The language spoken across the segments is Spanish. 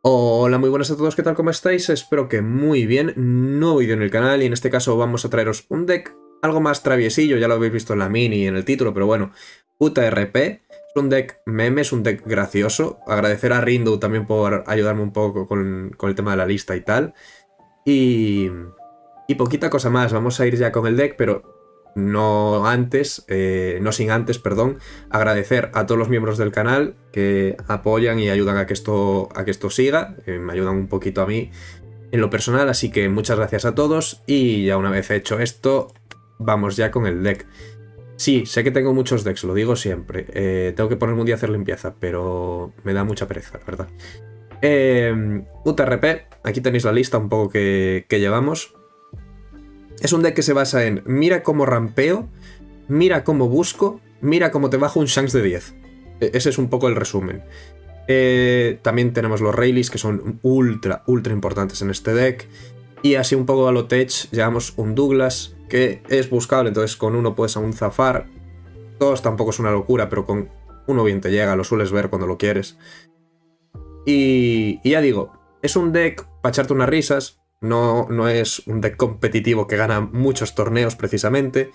Hola, muy buenas a todos, ¿qué tal? ¿Cómo estáis? Espero que muy bien. Nuevo vídeo en el canal y en este caso vamos a traeros un deck algo más traviesillo, ya lo habéis visto en la mini y en el título, pero bueno, UTRP. Es un deck meme, es un deck gracioso. Agradecer a Rindu también por ayudarme un poco con el tema de la lista y tal. Y, y poquita cosa más, vamos a ir ya con el deck, pero no sin antes, perdón, agradecer a todos los miembros del canal que apoyan y ayudan a que esto siga, me ayudan un poquito a mí en lo personal, así que muchas gracias a todos y ya una vez hecho esto, vamos ya con el deck. Sí, sé que tengo muchos decks, lo digo siempre, tengo que ponerme un día a hacer limpieza, pero me da mucha pereza, la verdad. UTRP, aquí tenéis la lista un poco que llevamos. Es un deck que se basa en mira cómo rampeo, mira cómo busco, mira cómo te bajo un Shanks de 10. Ese es un poco el resumen. También tenemos los Rayleigh, que son ultra importantes en este deck. Y así un poco a lo tech llevamos un Douglas, que es buscable, entonces con uno puedes aún zafar. Dos tampoco es una locura, pero con uno bien te llega, lo sueles ver cuando lo quieres. Y ya digo, es un deck para echarte unas risas. No es un deck competitivo que gana muchos torneos precisamente.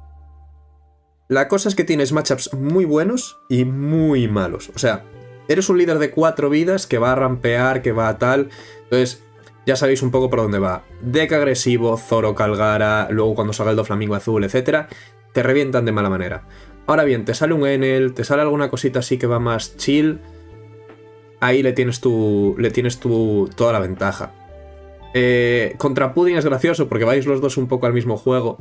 La cosa es que tienes matchups muy buenos y muy malos. O sea, eres un líder de 4 vidas que va a rampear, que va a tal. Entonces, ya sabéis un poco por dónde va. Deck agresivo, Zoro, Calgara, luego cuando salga el Doflamingo azul, etc. Te revientan de mala manera. Ahora bien, te sale un Enel, te sale alguna cosita así que va más chill. Ahí le tienes tú toda la ventaja. Contra Pudding es gracioso porque vais los dos un poco al mismo juego.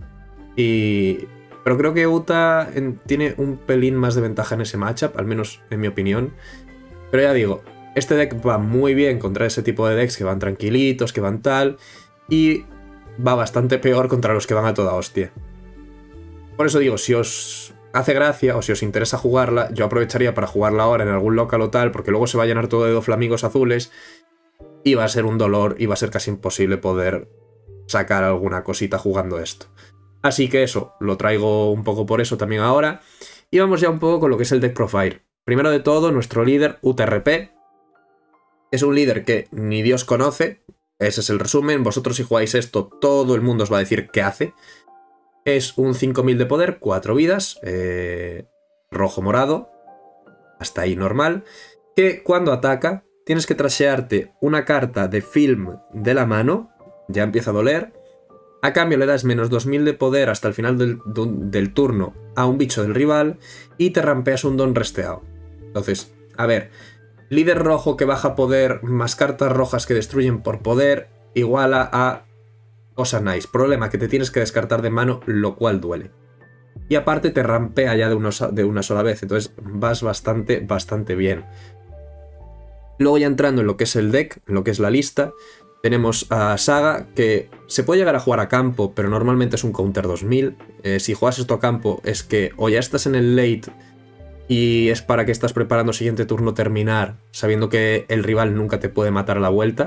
Pero creo que Uta tiene un pelín más de ventaja en ese matchup, al menos en mi opinión. Pero ya digo, este deck va muy bien contra ese tipo de decks que van tranquilitos, que van tal. Y va bastante peor contra los que van a toda hostia. Por eso digo, si os hace gracia o si os interesa jugarla, yo aprovecharía para jugarla ahora en algún local o tal, porque luego se va a llenar todo de Doflamingos azules. Y va a ser un dolor y va a ser casi imposible poder sacar alguna cosita jugando esto. Así que eso, lo traigo un poco por eso también ahora. Y vamos ya un poco con lo que es el deck profile. Primero de todo, nuestro líder UTRP. Es un líder que ni Dios conoce. Ese es el resumen. Vosotros si jugáis esto, todo el mundo os va a decir qué hace. Es un 5000 de poder, 4 vidas, rojo-morado. Hasta ahí normal. Que cuando ataca tienes que trashearte una carta de film de la mano, ya empieza a doler. A cambio le das menos 2000 de poder hasta el final del turno a un bicho del rival y te rampeas un don resteado. Entonces, a ver, líder rojo que baja poder más cartas rojas que destruyen por poder iguala a cosa nice. Problema que te tienes que descartar de mano, lo cual duele. Y aparte te rampea ya de una sola vez, entonces vas bastante bien. Luego ya entrando en lo que es el deck, en lo que es la lista, tenemos a Saga, que se puede llegar a jugar a campo, pero normalmente es un counter 2000. Si juegas esto a campo es que o ya estás en el late y es para que estás preparando el siguiente turno terminar, sabiendo que el rival nunca te puede matar a la vuelta,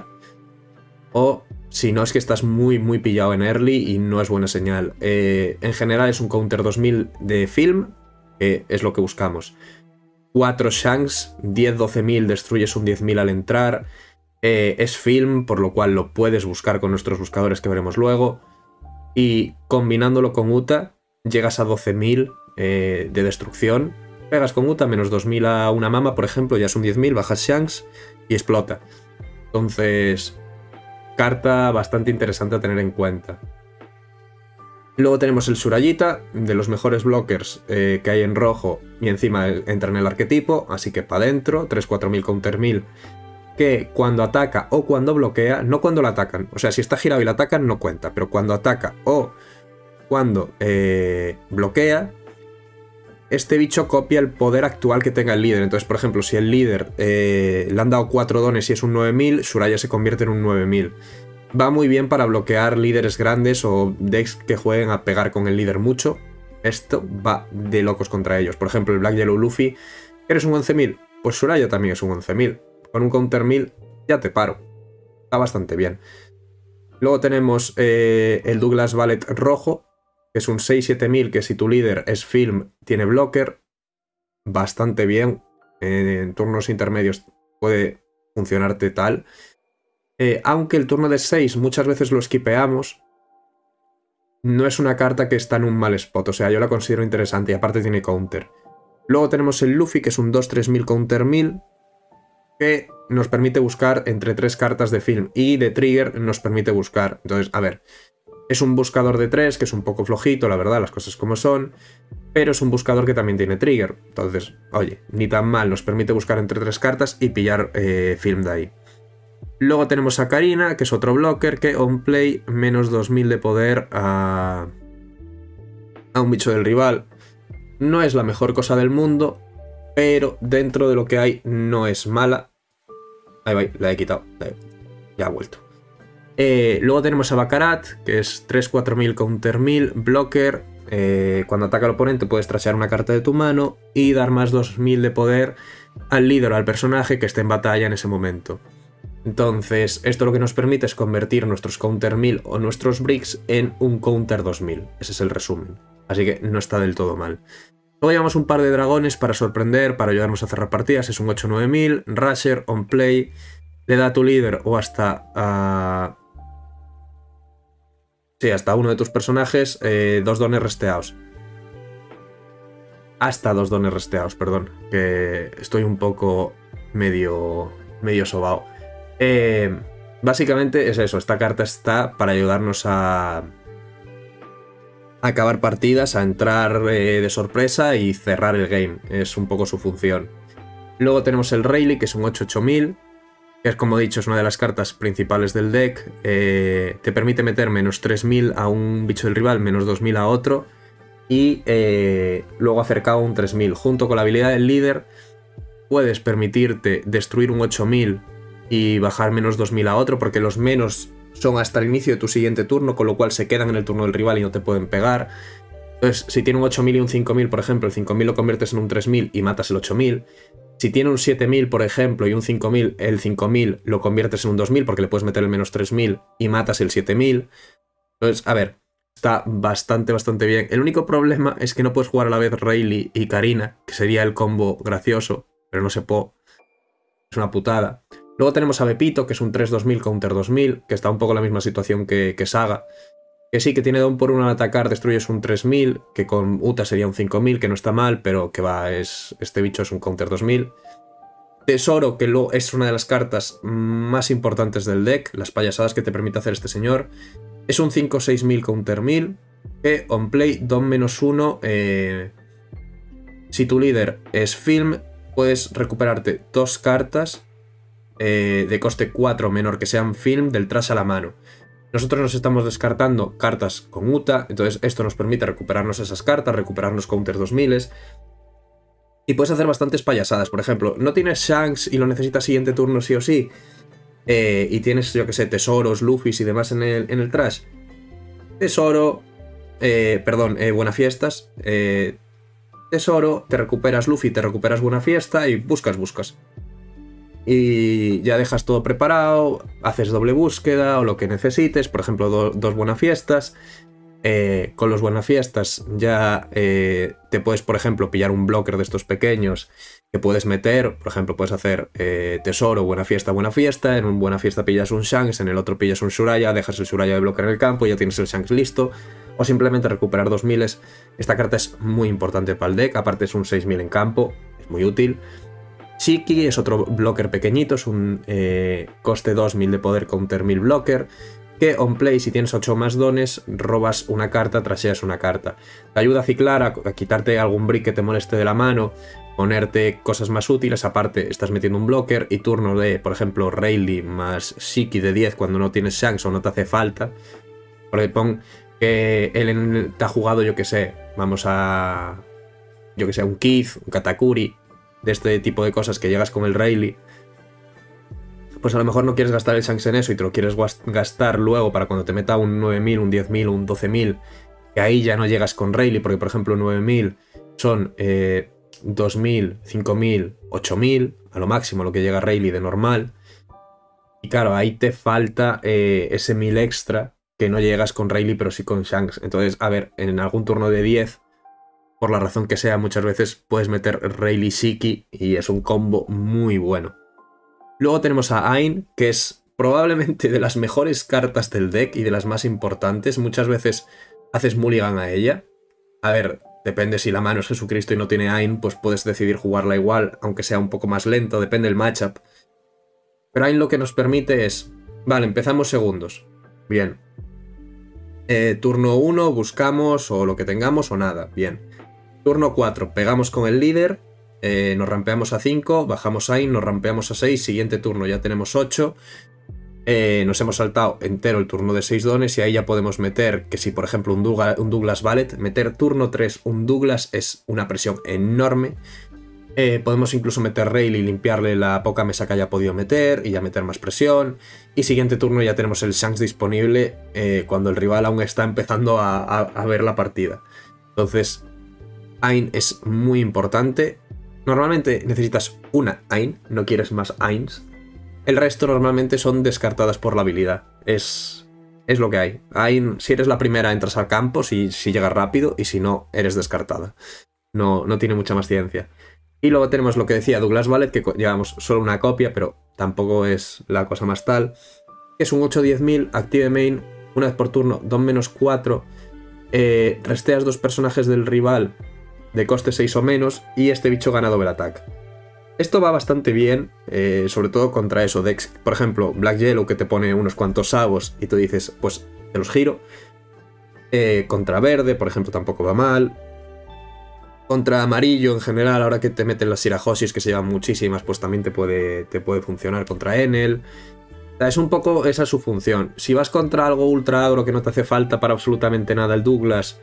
o si no es que estás muy pillado en early y no es buena señal. En general es un counter 2000 de film, que es lo que buscamos. 4 Shanks, 10-12.000, destruyes un 10.000 al entrar. Es film, por lo cual lo puedes buscar con nuestros buscadores que veremos luego. Y combinándolo con Uta, llegas a 12.000 de destrucción. Pegas con Uta, menos 2.000 a una mama, por ejemplo, ya es un 10.000, bajas Shanks y explota. Entonces, carta bastante interesante a tener en cuenta. Luego tenemos el Surayita, de los mejores blockers que hay en rojo, y encima entra en el arquetipo, así que para adentro, 3-4.000 counter 1000, que cuando ataca o cuando bloquea, no cuando la atacan, o sea, si está girado y la atacan no cuenta, pero cuando ataca o cuando bloquea, este bicho copia el poder actual que tenga el líder. Entonces, por ejemplo, si el líder le han dado 4 dones y es un 9000, Suraya se convierte en un 9000. Va muy bien para bloquear líderes grandes o decks que jueguen a pegar con el líder mucho. Esto va de locos contra ellos. Por ejemplo, el Black Yellow Luffy. ¿Eres un 11.000? Pues Suraya también es un 11.000. Con un counter 1000 ya te paro. Está bastante bien. Luego tenemos el Douglas Ballet rojo, que es un 6-7000, que si tu líder es film, tiene blocker. Bastante bien. En turnos intermedios puede funcionarte tal. Aunque el turno de 6 muchas veces lo skipeamos, no es una carta que está en un mal spot, o sea, yo la considero interesante y aparte tiene counter. Luego tenemos el Luffy, que es un 2-3000 counter 1000, que nos permite buscar entre 3 cartas de film y de trigger nos permite buscar. Entonces, a ver, es un buscador de 3, que es un poco flojito, la verdad, las cosas como son, pero es un buscador que también tiene trigger. Entonces, oye, ni tan mal, nos permite buscar entre 3 cartas y pillar film de ahí. Luego tenemos a Karina, que es otro blocker, que on play menos 2000 de poder a un bicho del rival. No es la mejor cosa del mundo, pero dentro de lo que hay no es mala. Ahí va, la he quitado, ya ha vuelto. Luego tenemos a Baccarat, que es 3-4000 counter 1000, blocker. Cuando ataca al oponente puedes trashear una carta de tu mano y dar más 2000 de poder al líder o al personaje que esté en batalla en ese momento. Entonces, esto lo que nos permite es convertir nuestros counter 1000 o nuestros bricks en un counter 2000. Ese es el resumen. Así que no está del todo mal. Luego llevamos un par de dragones para sorprender, para ayudarnos a cerrar partidas. Es un 8-9000, Rusher, on play, le da a tu líder o hasta sí, hasta uno de tus personajes 2 dones resteados. Hasta 2 dones resteados, perdón. Que estoy un poco medio sobao. Básicamente es eso, esta carta está para ayudarnos a acabar partidas, a entrar de sorpresa y cerrar el game, es un poco su función. Luego tenemos el Rayleigh, que es un 8-8000, que es, como he dicho, es una de las cartas principales del deck. Te permite meter menos 3000 a un bicho del rival, menos 2000 a otro, y luego acercado un 3000. Junto con la habilidad del líder puedes permitirte destruir un 8000 y bajar menos 2000 a otro, porque los menos son hasta el inicio de tu siguiente turno, con lo cual se quedan en el turno del rival y no te pueden pegar. Entonces, si tiene un 8000 y un 5000, por ejemplo, el 5000 lo conviertes en un 3000 y matas el 8000. Si tiene un 7000, por ejemplo, y un 5000, el 5000 lo conviertes en un 2000 porque le puedes meter el menos 3000 y matas el 7000. Entonces, a ver, está bastante bien. El único problema es que no puedes jugar a la vez Rayleigh y Karina, que sería el combo gracioso, pero no se puede. Es una putada. Luego tenemos a Bepito, que es un 3-2000 counter 2000, que está un poco en la misma situación que Saga. Que sí, que tiene don por 1 al atacar, destruyes un 3000, que con Uta sería un 5000, que no está mal, pero que va, este bicho es un counter 2000. Tesoro, que es una de las cartas más importantes del deck, las payasadas que te permite hacer este señor. Es un 5-6000 counter 1000, que on play, don menos 1. Si tu líder es film, puedes recuperarte 2 cartas de coste 4 menor que sean film del trash a la mano. Nosotros nos estamos descartando cartas con Uta, entonces esto nos permite recuperarnos esas cartas, recuperarnos counter 2000 y puedes hacer bastantes payasadas. Por ejemplo, no tienes Shanks y lo necesitas siguiente turno sí o sí, y tienes, yo que sé, tesoros, Luffys y demás en el trash. Tesoro, Buenafiestas, tesoro, te recuperas Luffy, te recuperas Buenafiesta y buscas. Y ya dejas todo preparado, haces doble búsqueda o lo que necesites, por ejemplo, dos Buenafiestas. Con los Buenafiestas ya te puedes, por ejemplo, pillar un blocker de estos pequeños que puedes meter. Por ejemplo, puedes hacer tesoro, Buenafiesta. En un Buenafiesta pillas un Shanks, en el otro pillas un Shuraya, dejas el Shuraya de blocker en el campo y ya tienes el Shanks listo. O simplemente recuperar 2000. Esta carta es muy importante para el deck, aparte es un 6000 en campo, es muy útil. Shiki es otro blocker pequeñito, es un coste 2000 de poder counter 1000 blocker, que on play, si tienes 8 más dones, robas una carta, trasheas una carta. Te ayuda a ciclar, a quitarte algún brick que te moleste de la mano, ponerte cosas más útiles, aparte estás metiendo un blocker y turno de, por ejemplo, Rayleigh más Shiki de 10 cuando no tienes Shanks o no te hace falta. Porque pon que él te ha jugado, yo que sé, un Keith, un Katakuri, de este tipo de cosas que llegas con el Rayleigh, pues a lo mejor no quieres gastar el Shanks en eso y te lo quieres gastar luego para cuando te meta un 9000, un 10000, un 12000, que ahí ya no llegas con Rayleigh, porque por ejemplo 9000 son 2000, 5000, 8000, a lo máximo lo que llega Rayleigh de normal, y claro, ahí te falta ese 1000 extra que no llegas con Rayleigh pero sí con Shanks. Entonces, a ver, en algún turno de 10, por la razón que sea, muchas veces puedes meter Rayleigh Shiki y es un combo muy bueno. Luego tenemos a Ain, que es probablemente de las mejores cartas del deck y de las más importantes. Muchas veces haces mulligan a ella. A ver, depende si la mano es Jesucristo y no tiene Ain, pues puedes decidir jugarla igual, aunque sea un poco más lento, depende del matchup. Pero Ain lo que nos permite es... Vale, empezamos segundos. Bien. Turno 1 buscamos o lo que tengamos o nada. Bien. Turno 4 pegamos con el líder. Nos rampeamos a 5, bajamos Ain, nos rampeamos a 6, siguiente turno ya tenemos 8. Nos hemos saltado entero el turno de 6 dones y ahí ya podemos meter, que si por ejemplo un Douglas Ballet, meter turno 3 un Douglas es una presión enorme. Podemos incluso meter Rail y limpiarle la poca mesa que haya podido meter y ya meter más presión. Y siguiente turno ya tenemos el Shanks disponible cuando el rival aún está empezando a ver la partida. Entonces, Ain es muy importante. Normalmente necesitas una Ain, no quieres más Ains. El resto normalmente son descartadas por la habilidad. Es lo que hay. Ain, si eres la primera entras al campo, si llegas rápido, y si no, eres descartada. No tiene mucha más ciencia. Y luego tenemos lo que decía Douglas Ballet, que llevamos solo una copia, pero tampoco es la cosa más tal. Es un 8-10.000, active main, una vez por turno, 2-4. Resteas 2 personajes del rival de coste 6 o menos, y este bicho gana double attack. Esto va bastante bien, sobre todo contra eso, decks, por ejemplo, Black Yellow, que te pone unos cuantos sabos y tú dices, pues te los giro. Contra verde, por ejemplo, tampoco va mal. Contra amarillo en general, ahora que te meten las Sirajosis, que se llevan muchísimas, pues también te puede funcionar contra Enel. O sea, es un poco esa su función. Si vas contra algo ultra agro que no te hace falta para absolutamente nada el Douglas,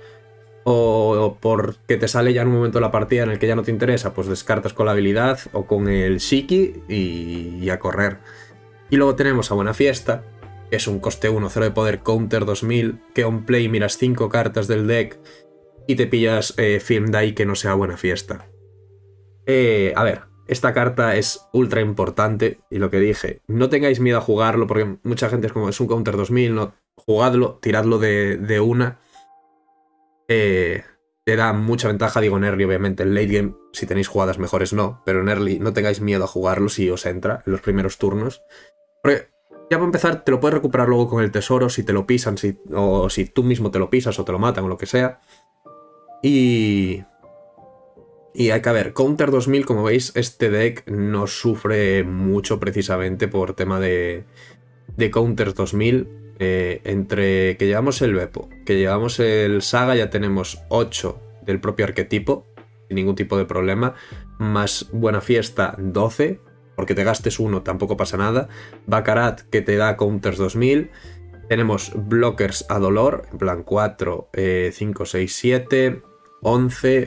o porque te sale ya en un momento de la partida en el que ya no te interesa, pues descartas con la habilidad o con el Shiki y a correr. Y luego tenemos a Buena Fiesta, que es un coste 1, 0 de poder, counter 2000, que on play miras 5 cartas del deck y te pillas Film Die que no sea Buena Fiesta. A ver, esta carta es ultra importante y lo que dije, no tengáis miedo a jugarlo porque mucha gente es como, es un counter 2000, no, jugadlo, tiradlo de una. Te da mucha ventaja, digo en early obviamente, en late game si tenéis jugadas mejores no, pero en early no tengáis miedo a jugarlo si os entra en los primeros turnos. Porque ya para empezar te lo puedes recuperar luego con el tesoro si te lo pisan, o si tú mismo te lo pisas o te lo matan o lo que sea. Y hay que ver, Counter 2000, como veis, este deck no sufre mucho precisamente por tema de Counter 2000. Entre que llevamos el Beppo, que llevamos el Saga, ya tenemos 8 del propio arquetipo, sin ningún tipo de problema, más Buena Fiesta 12, porque te gastes uno tampoco pasa nada, Baccarat que te da Counters 2000, tenemos blockers a dolor, en plan 4, 5, 6, 7, 11,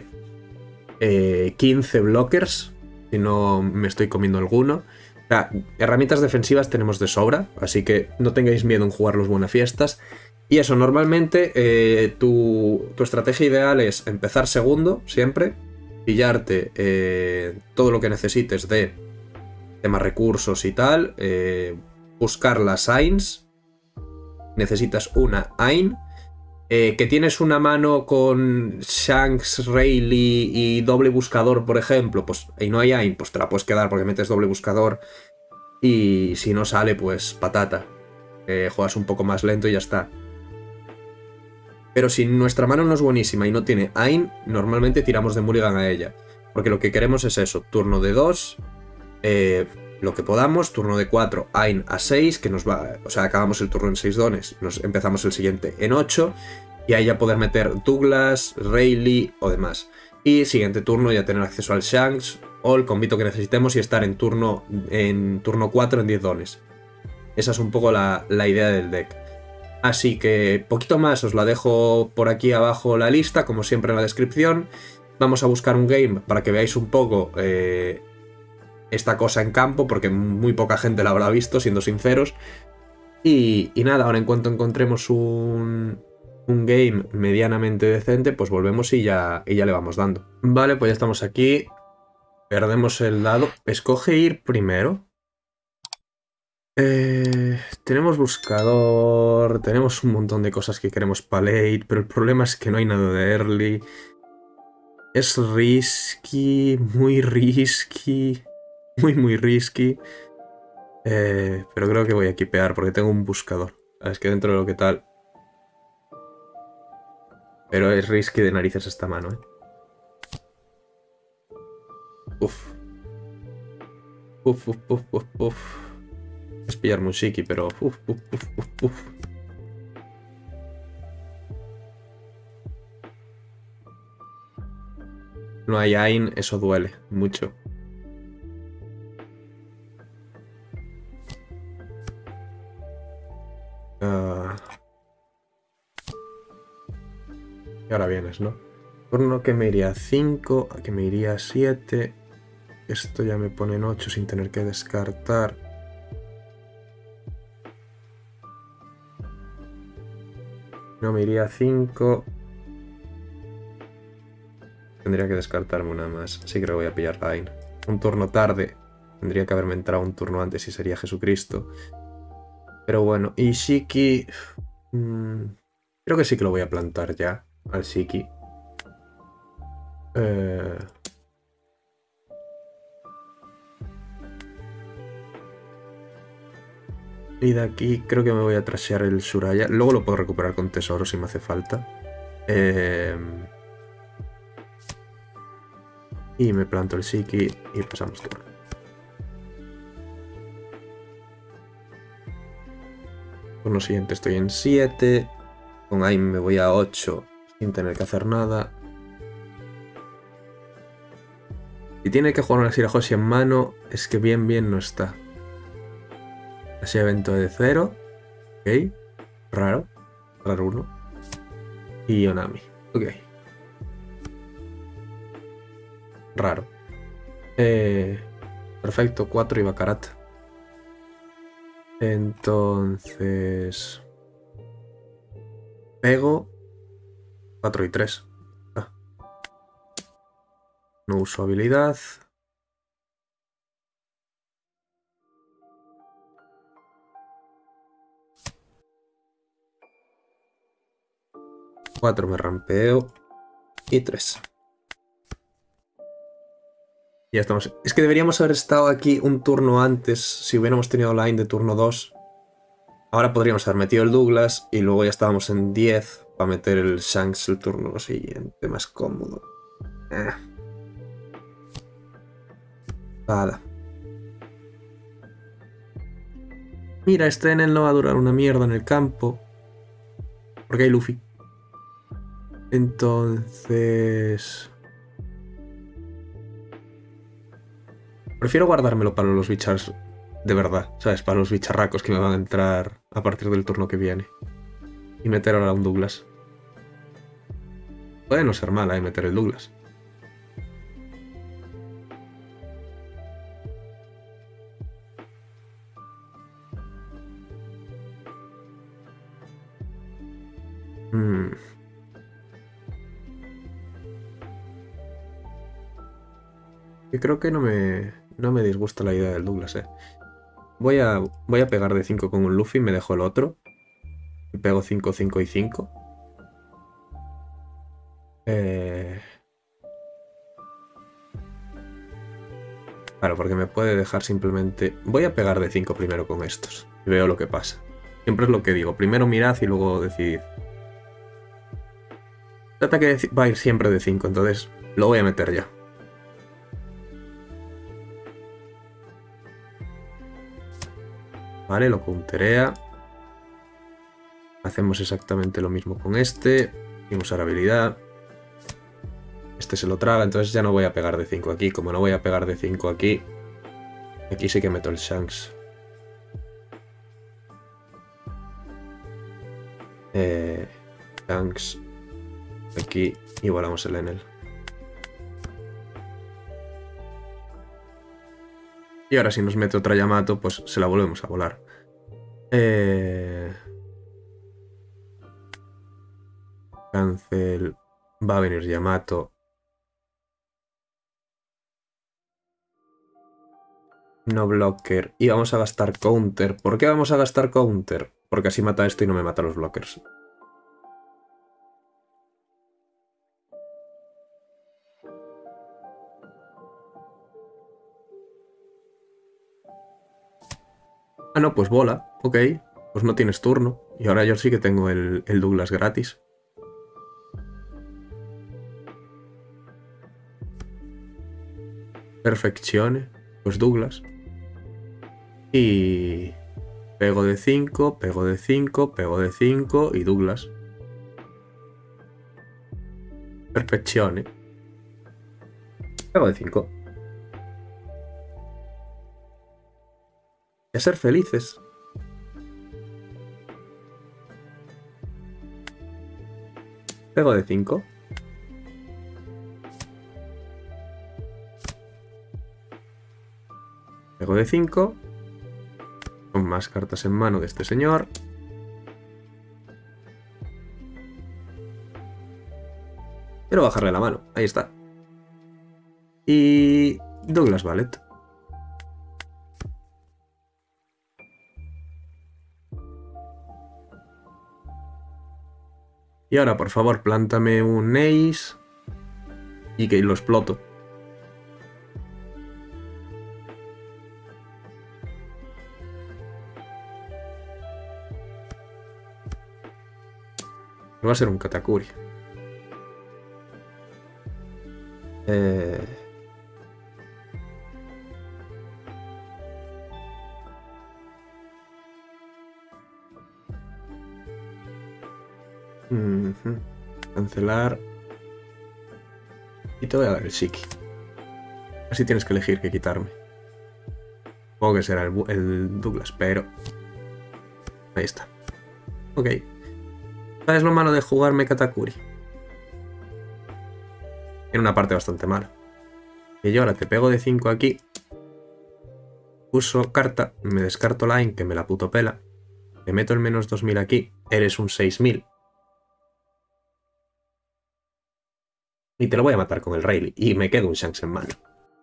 15 blockers, si no me estoy comiendo alguno. O sea, herramientas defensivas tenemos de sobra, así que no tengáis miedo en jugar los Buenas Fiestas. Y eso, normalmente tu estrategia ideal es empezar segundo, siempre, pillarte todo lo que necesites de temas recursos y tal, buscar las Ains, necesitas una Ain, que tienes una mano con Shanks, Rayleigh y doble buscador, por ejemplo, pues y no hay Ain, pues te la puedes quedar porque metes doble buscador y si no sale, pues patata. Juegas un poco más lento y ya está. Pero si nuestra mano no es buenísima y no tiene Ain, normalmente tiramos de mulligan a ella. Porque lo que queremos es eso, turno de 2, lo que podamos, turno de 4, Ain a 6, que nos va, o sea, acabamos el turno en 6 dones, empezamos el siguiente en 8, y ahí ya poder meter Douglas, Rayleigh o demás. Y siguiente turno ya tener acceso al Shanks o el combito que necesitemos y estar en turno 4 en 10 dones. Esa es un poco la idea del deck. Así que poquito más, os la dejo por aquí abajo la lista, como siempre en la descripción. Vamos a buscar un game para que veáis un poco esta cosa en campo, porque muy poca gente la habrá visto, siendo sinceros. Y nada, ahora en cuanto encontremos un game medianamente decente, pues volvemos y ya le vamos dando. Vale, pues ya estamos aquí. Perdemos el dado. Escoge ir primero. Tenemos buscador, tenemos un montón de cosas que queremos para late, pero el problema es que no hay nada de early. Es risky, muy risky, muy risky. Pero creo que voy a equipear porque tengo un buscador. Es que dentro de lo que tal... Pero es risky de narices esta mano, ¿eh? Uf. Uf, uf, uf, uf, uf. Es pillar Mushiki, pero... Uf, uf, uf, uf, uf. No hay Ain, eso duele mucho. Y ahora vienes, ¿no? Turno que me iría a 5, que me iría a 7. Esto ya me pone en 8 sin tener que descartar. No, me iría a 5. Tendría que descartarme una más. Sí que lo voy a pillar Line. Un turno tarde. Tendría que haberme entrado un turno antes y sería Jesucristo. Pero bueno, y Shiki... creo que sí que lo voy a plantar ya, al Shiki. Y de aquí creo que me voy a trashear el Suraya. Luego lo puedo recuperar con tesoro si me hace falta. Y me planto el Shiki y pasamos turno. Turno siguiente estoy en 7. Con Aim me voy a 8 sin tener que hacer nada. Si tiene que jugar una Shirahoshi en mano, es que bien no está. Así evento de 0. Ok. Raro. Raro 1. Y Onami. Ok. Raro. Perfecto, 4 y Bakarat. Entonces... Pego 4 y 3. Ah. No uso habilidad. Cuatro me rampeo. Y 3. Ya estamos. Es que deberíamos haber estado aquí un turno antes si hubiéramos tenido line de turno 2. Ahora podríamos haber metido el Douglas y luego ya estábamos en 10 para meter el Shanks el turno siguiente, más cómodo. Nada. Mira, este Enel no va a durar una mierda en el campo. Porque hay Luffy. Entonces... Prefiero guardármelo para los bichars de verdad, ¿sabes? Para los bicharracos que me van a entrar a partir del turno que viene. Y meter ahora un Douglas. Puede no ser mala, meter el Douglas. Yo creo que no me disgusta la idea del Douglas, Voy a pegar de 5 con un Luffy, me dejo el otro. Y pego 5, 5 y 5. Claro, porque me puede dejar simplemente... Voy a pegar de 5 primero con estos. Y veo lo que pasa. Siempre es lo que digo. Primero mirad y luego decidid. El ataque va a ir siempre de 5, entonces lo voy a meter ya. Vale, lo counterea. Hacemos exactamente lo mismo con este. Sin usar habilidad. Este se lo traga, entonces ya no voy a pegar de 5 aquí. Como no voy a pegar de 5 aquí, aquí sí que meto el Shanks. Shanks. Aquí y volamos el Enel. Y ahora si nos mete otra Yamato, pues se la volvemos a volar. Cancel. Va a venir Yamato. No blocker. Y vamos a gastar counter. ¿Por qué vamos a gastar counter? Porque así mata esto y no me mata los blockers. Ah, no, pues bola. Ok. Pues no tienes turno. Y ahora yo sí que tengo el Douglas gratis. Perfeccione. Pues Douglas. Y... pego de 5, pego de 5, pego de 5 y Douglas. Perfeccione. Pego de 5. Y a ser felices. Pego de 5. Pego de 5. Con más cartas en mano de este señor. Quiero bajarle la mano. Ahí está. Y... Douglas Ballet. Y ahora, por favor, plántame un Ace. Y que lo exploto. Va a ser un Katakuri. Eh... Cancelar. Y te voy a dar el Shiki. Así tienes que elegir qué quitarme. Supongo que será el Douglas, pero... ahí está. Ok. ¿Sabes lo malo de jugarme Katakuri? Tiene una parte bastante mala. Y yo ahora te pego de 5 aquí. Uso carta, me descarto line, que me la puto pela. Te meto el menos 2000 aquí. Eres un 6000. Y te lo voy a matar con el Rayleigh. Y me quedo un Shanks en mano.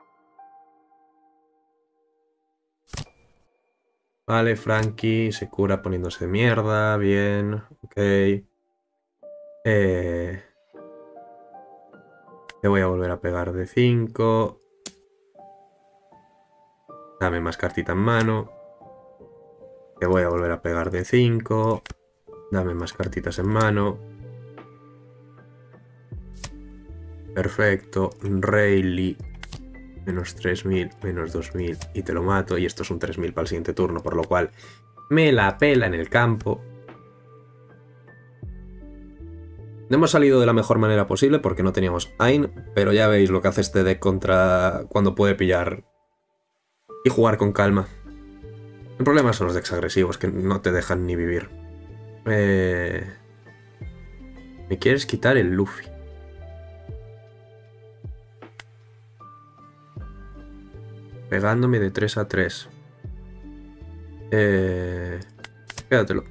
Vale, Frankie se cura poniéndose de mierda. Bien, ok. Te voy a volver a pegar de 5. Dame más cartita en mano. Te voy a volver a pegar de 5. Dame más cartitas en mano. Perfecto. Rayleigh. Menos 3000, menos 2000. Y te lo mato. Y esto es un 3000 para el siguiente turno. Por lo cual me la pela en el campo. No hemos salido de la mejor manera posible porque no teníamos Ain. Pero ya veis lo que hace este deck contra cuando puede pillar y jugar con calma. El problema son los decks agresivos que no te dejan ni vivir. Me quieres quitar el Luffy. Pegándome de 3 a 3. Quédatelo.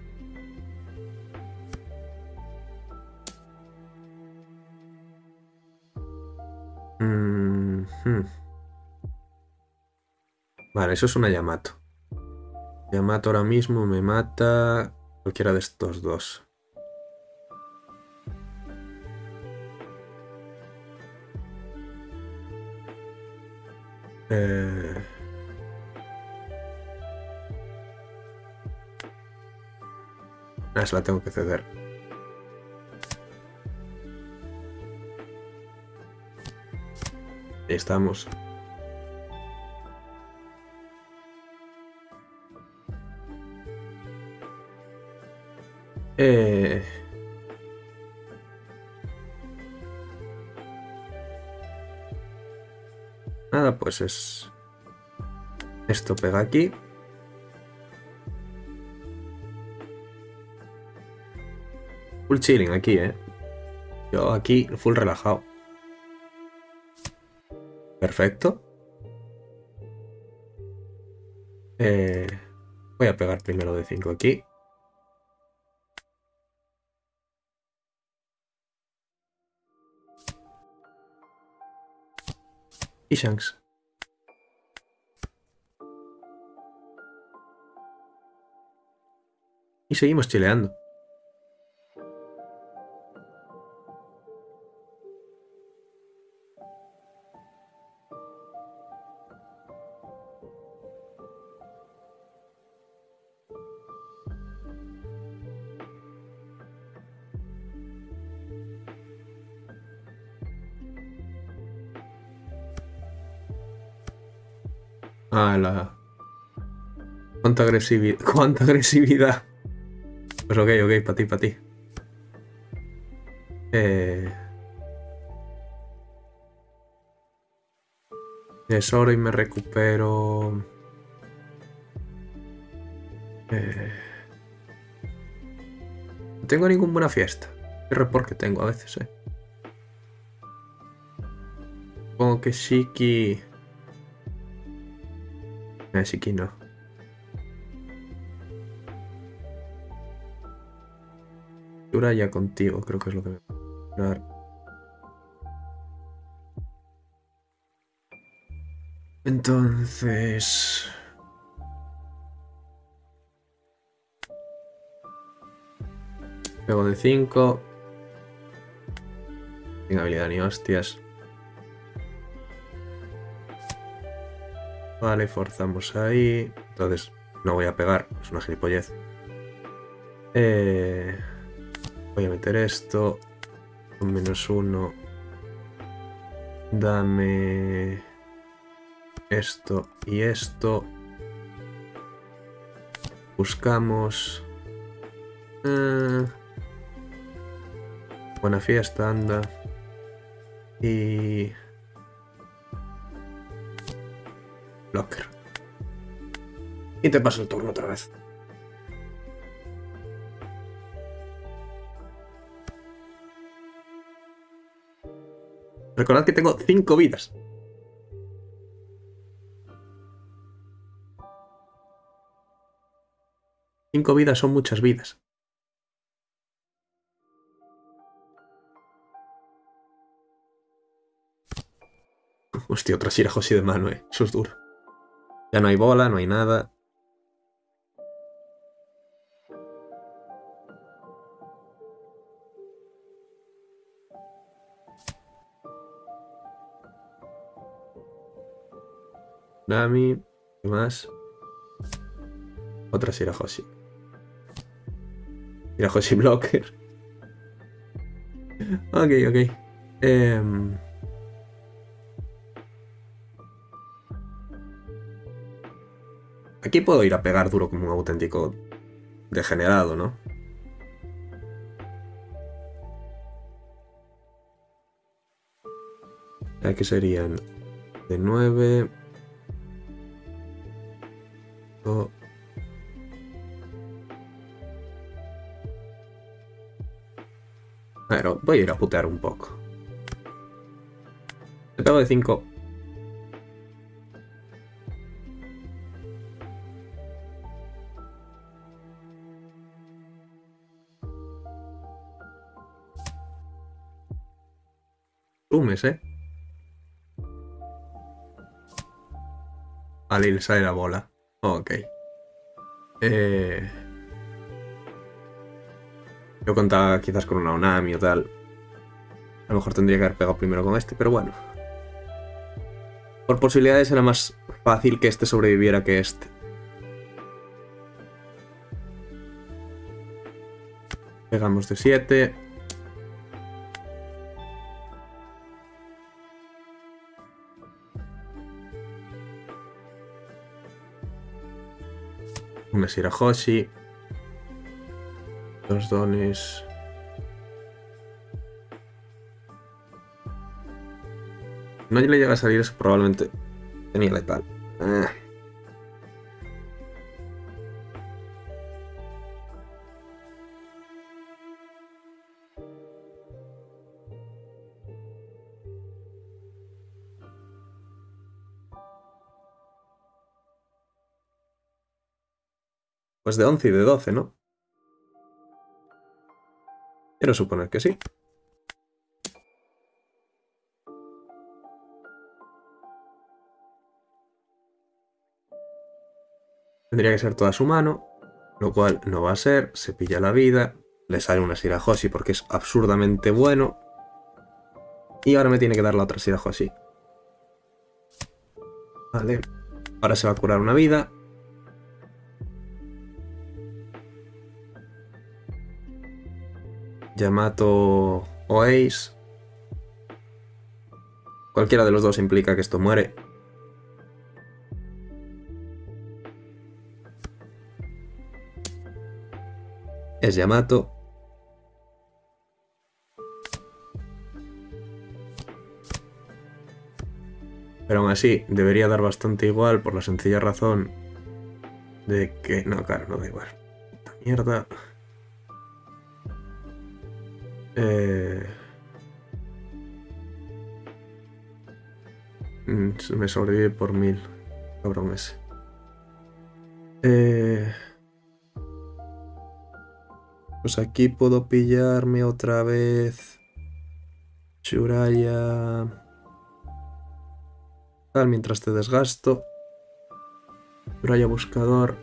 Vale, eso es una Yamato. Yamato ahora mismo me mata cualquiera de estos dos. Se la tengo que ceder. Ahí estamos. Nada, pues es... esto pega aquí. Full chilling aquí, Yo aquí full relajado. Perfecto. Voy a pegar primero de 5 aquí. Y Shanks. Y seguimos chileando. Ah, la... ¿Cuánta agresividad? ¿Cuánta agresividad? Pues ok, para ti, para ti. Tesoro y me recupero... No tengo ninguna buena fiesta. Qué report que tengo a veces, Supongo que Shiki... Shiki no. Ya contigo, creo que es lo que me va a dar. Entonces... Pego de 5. Sin habilidad ni hostias. Vale, forzamos ahí. Entonces, no voy a pegar. Es una gilipollez. Voy a meter esto. Un -1. Dame... esto y esto. Buscamos... buena fiesta, anda. Y... Blocker. Y te paso el turno otra vez. Recordad que tengo 5 vidas. Cinco vidas son muchas vidas. Hostia, otra Shirahoshi de mano, Eso es duro. Ya no hay bola, no hay nada. Nami, ¿qué más? Otra Shirahoshi. Shirahoshi Blocker. Ok. Aquí puedo ir a pegar duro como un auténtico degenerado, ¿no? Aquí serían de 9. Pero voy a ir a putear un poco. Le pego de 5. Sumes, Vale, y le sale la bola. Ok. Yo contaba quizás con una Onami o tal. A lo mejor tendría que haber pegado primero con este, pero bueno. Por posibilidades era más fácil que este sobreviviera que este. Pegamos de 7. Una Shirahoshi. 2 dones. No le llega a salir eso, probablemente tenía letal. Pues de 11 y de 12, ¿no? Quiero suponer que sí. Tendría que ser toda su mano, lo cual no va a ser. Se pilla la vida. Le sale una Shirahoshi porque es absurdamente bueno. Y ahora me tiene que dar la otra Shirahoshi. Vale. Ahora se va a curar una vida. Yamato o Ace. Cualquiera de los dos implica que esto muere. es Yamato. Pero aún así, debería dar bastante igual por la sencilla razón de que... No, claro, no da igual. Puta mierda. Me sobrevive por 1000. Cabrón ese. Pues aquí puedo pillarme otra vez Shuraya. Tal, mientras te desgasto. Shuraya buscador.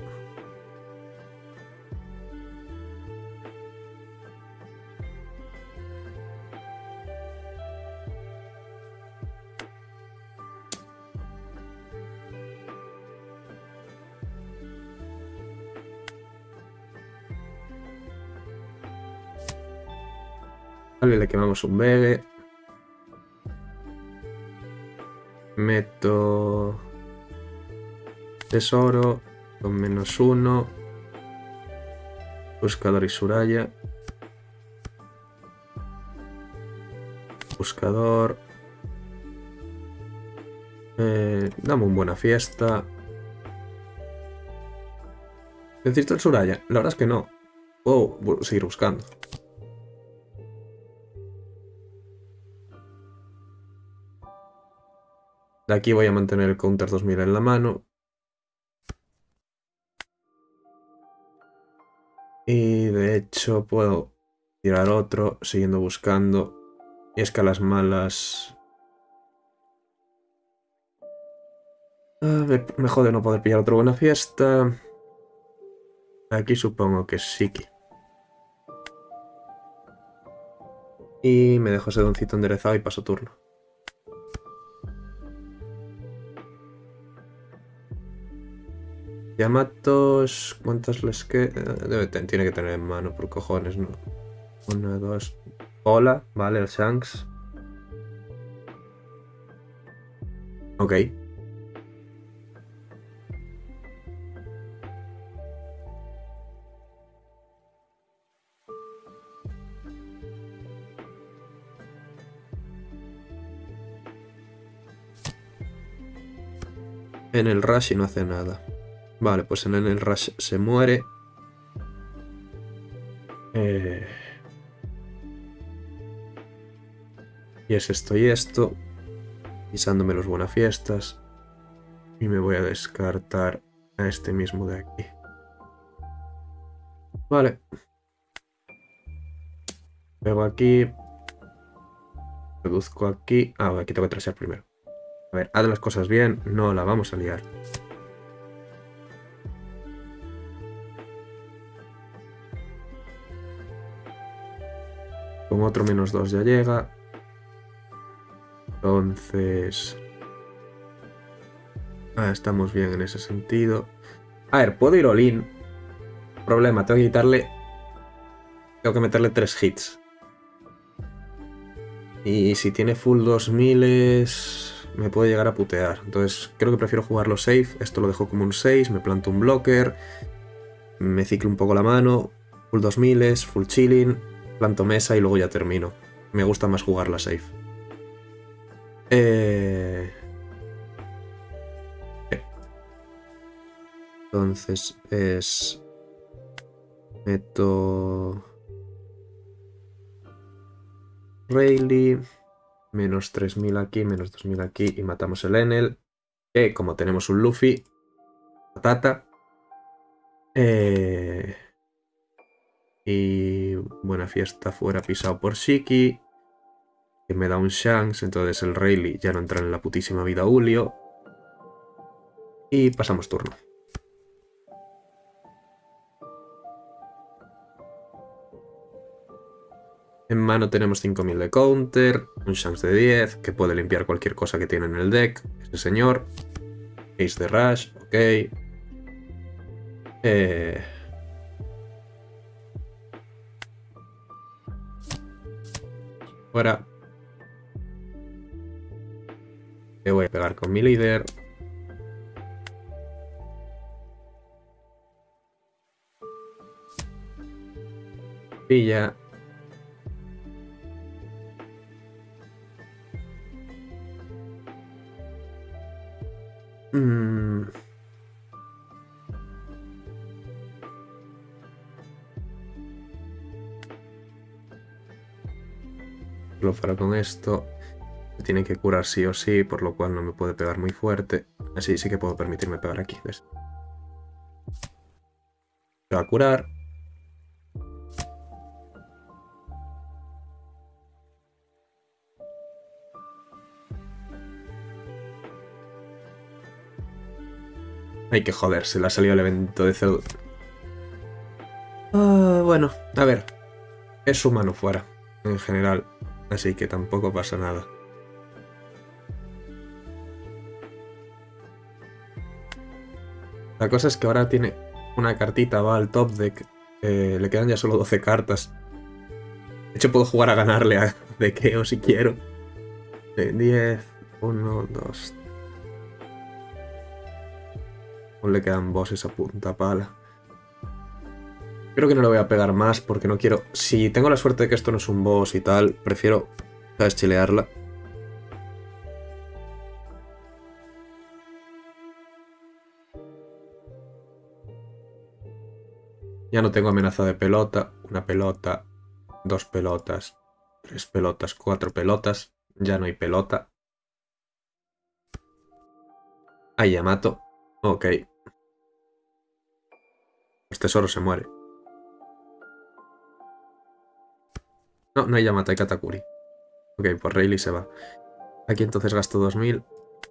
Vale, le quemamos un Vege. Meto tesoro con -1. Buscador y Shuraya. Buscador. Dame un buena fiesta. ¿Necesito el Shuraya? La verdad es que no. Puedo seguir buscando. De aquí voy a mantener el counter 2000 en la mano. Y de hecho puedo tirar otro siguiendo buscando. Y es que a las malas... me jode no poder pillar otra buena fiesta. Aquí supongo que es Shiki. Y me dejo ese doncito enderezado y paso turno. Yamatos, ¿cuántas les quedan? Tiene que tener en mano, por cojones, ¿no? 1, 2. Hola, vale, el Shanks. Ok. En el rush y no hace nada. Vale, pues en el rush se muere. Y es esto y esto. Pisándome los buenafiestas. Y me voy a descartar a este mismo de aquí. Vale. Pego aquí. Reduzco aquí. Ah, aquí tengo que trasear primero. A ver, haz las cosas bien. No la vamos a liar. Con otro -2 ya llega. Entonces... estamos bien en ese sentido. A ver, puedo ir all-in. Problema, tengo que quitarle... Tengo que meterle 3 hits. Y si tiene full 2000 me puede llegar a putear. Entonces creo que prefiero jugarlo safe. Esto lo dejo como un 6, me planto un blocker. Me ciclo un poco la mano. Full 2000, full chilling. Planto mesa y luego ya termino. Me gusta más jugarla safe. Entonces es... Meto... Rayleigh. -3000 aquí, -2000 aquí. Y matamos el Enel. Que como tenemos un Luffy... Patata. Y... Buena fiesta fuera pisado por Shiki. Que me da un Shanks. Entonces el Rayleigh ya no entra en la putísima vida Julio. Y pasamos turno. En mano tenemos 5000 de counter, un Shanks de 10, que puede limpiar cualquier cosa que tiene en el deck, ese señor. Ace de Rush, ok. Fuera. Le voy a pegar con mi líder. Pilla. Lo fará con esto. Me tiene que curar sí o sí, por lo cual no me puede pegar muy fuerte. Así sí que puedo permitirme pegar aquí, ¿ves? Se va a curar. Hay que joderse, le ha salido el evento de Zeus. Bueno, a ver. Es humano fuera, en general. Así que tampoco pasa nada. La cosa es que ahora tiene una cartita, va al top deck. Le quedan ya solo 12 cartas. De hecho, puedo jugar a ganarle a Dekeo si quiero. 10, 1, 2. Aún le quedan bosses a punta pala. Creo que no le voy a pegar más porque no quiero... Si tengo la suerte de que esto no es un boss y tal, prefiero, ¿sabes?, chilearla. Ya no tengo amenaza de pelota. Una pelota, 2 pelotas, 3 pelotas, 4 pelotas. Ya no hay pelota. Ahí Yamato. Ok. Pues Tesoro se muere. No, no hay Yamato, hay Katakuri. Ok, pues Rayleigh se va. Aquí entonces gasto 2000.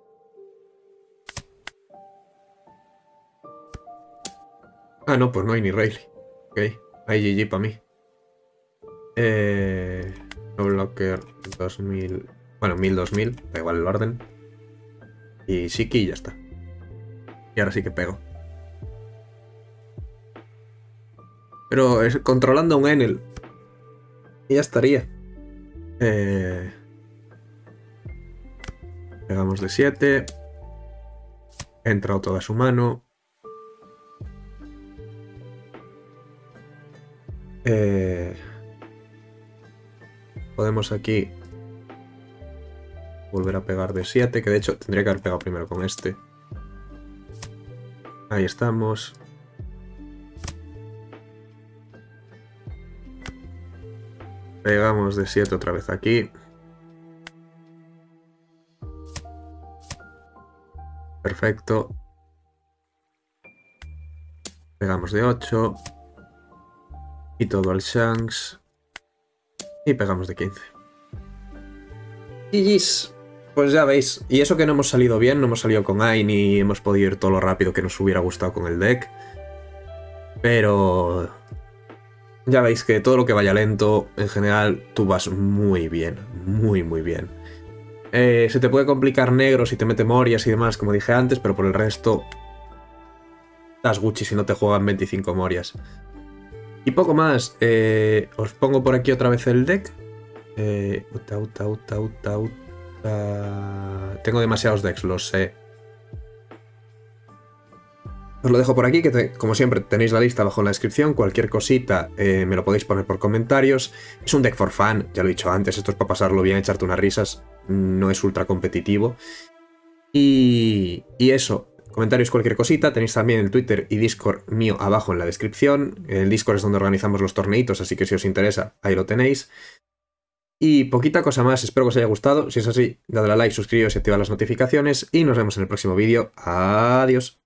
Ah, no, pues no hay ni Rayleigh. Ok, hay GG para mí. No blocker 2000. Bueno, 1000, 2000. Da igual el orden. Y Shiki y ya está. Y ahora sí que pego. Pero controlando un Enel. Y ya estaría. Pegamos de 7. Entra otro de su mano. Podemos aquí volver a pegar de 7, que de hecho tendría que haber pegado primero con este. Ahí estamos. Pegamos de 7 otra vez aquí. Perfecto. Pegamos de 8. Y todo al Shanks. Y pegamos de 15. GG's. Pues ya veis. Y eso que no hemos salido bien, no hemos salido con AI ni hemos podido ir todo lo rápido que nos hubiera gustado con el deck. Pero ya veis que todo lo que vaya lento, en general, tú vas muy bien. Muy, muy bien. Se te puede complicar negro si te mete Morias y demás, como dije antes, pero por el resto das Gucci si no te juegan 25 Morias. Y poco más. Os pongo por aquí otra vez el deck. Tengo demasiados decks, lo sé. Os lo dejo por aquí, que como siempre tenéis la lista abajo en la descripción. Cualquier cosita me lo podéis poner por comentarios. Es un deck for fun, ya lo he dicho antes. Esto es para pasarlo bien, echarte unas risas. No es ultra competitivo. Y eso. Comentarios, cualquier cosita. Tenéis también el Twitter y Discord mío abajo en la descripción. El Discord es donde organizamos los torneitos, así que si os interesa, ahí lo tenéis. Y poquita cosa más, espero que os haya gustado. Si es así, dadle a like, suscribiros y activad las notificaciones. Y nos vemos en el próximo vídeo. Adiós.